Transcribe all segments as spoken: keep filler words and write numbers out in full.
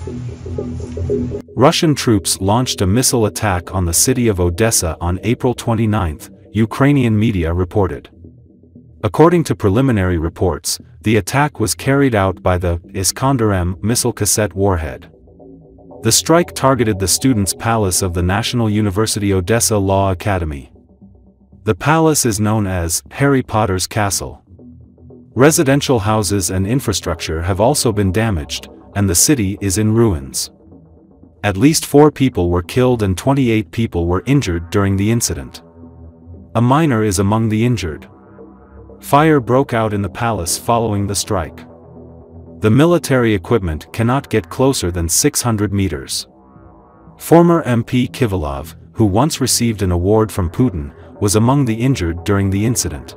Russian troops launched a missile attack on the city of Odessa on April twenty-ninth, Ukrainian media reported. According to preliminary reports, the attack was carried out by the Iskander M missile cassette warhead. The strike targeted the students' palace of the National University Odessa Law Academy. The palace is known as Harry Potter's Castle. Residential houses and infrastructure have also been damaged, and the city is in ruins. At least four people were killed and twenty-eight people were injured during the incident. A minor is among the injured. Fire broke out in the palace following the strike. The military equipment cannot get closer than six hundred meters. Former M P Kivalov, who once received an award from Putin, was among the injured during the incident.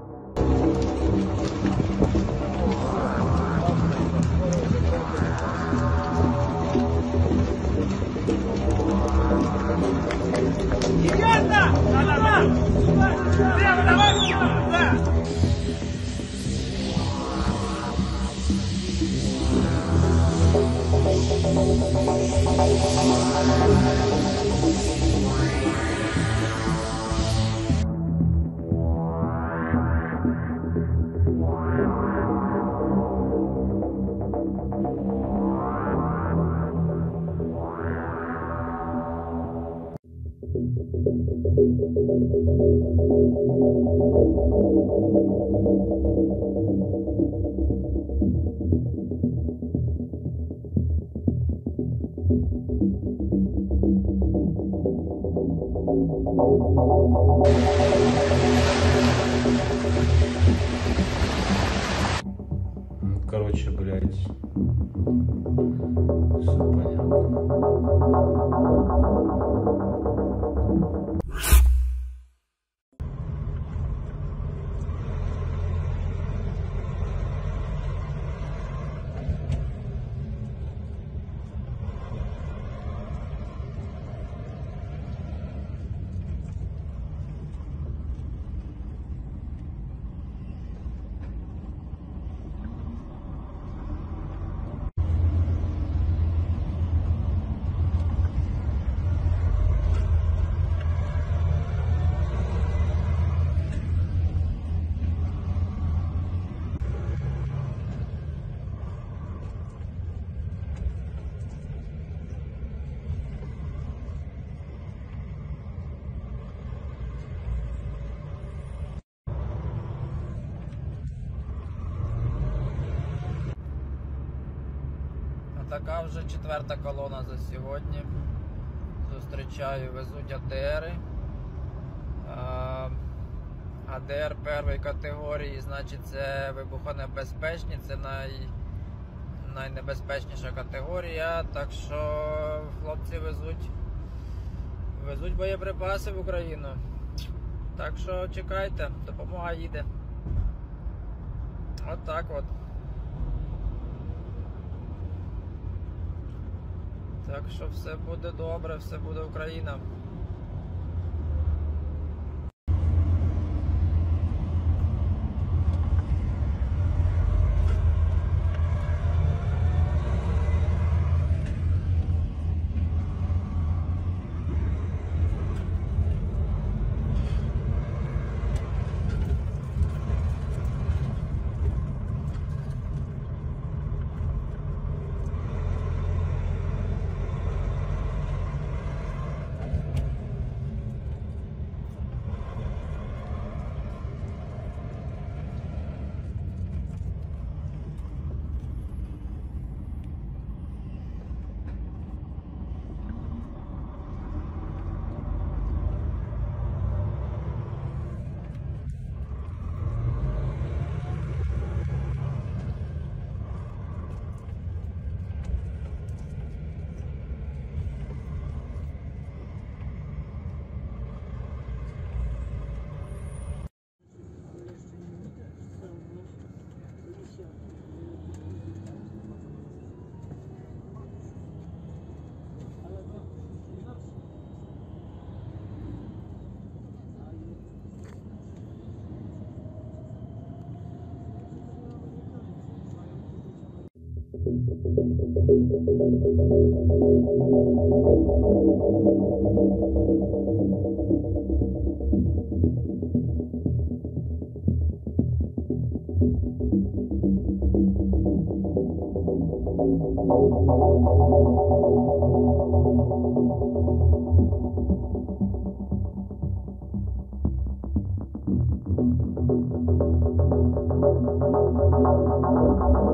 Короче, блядь, все понятно. Така вже четверта колона за сьогодні. Зустрічаю, везуть АДРи. АДР першої категорії, значить це вибухонебезпечні, це най... найнебезпечніша категорія. Так що хлопці везуть, везуть боєприпаси в Україну. Так що чекайте, допомога їде. От так от. Так що все буде добре, все буде Україна. Thank you.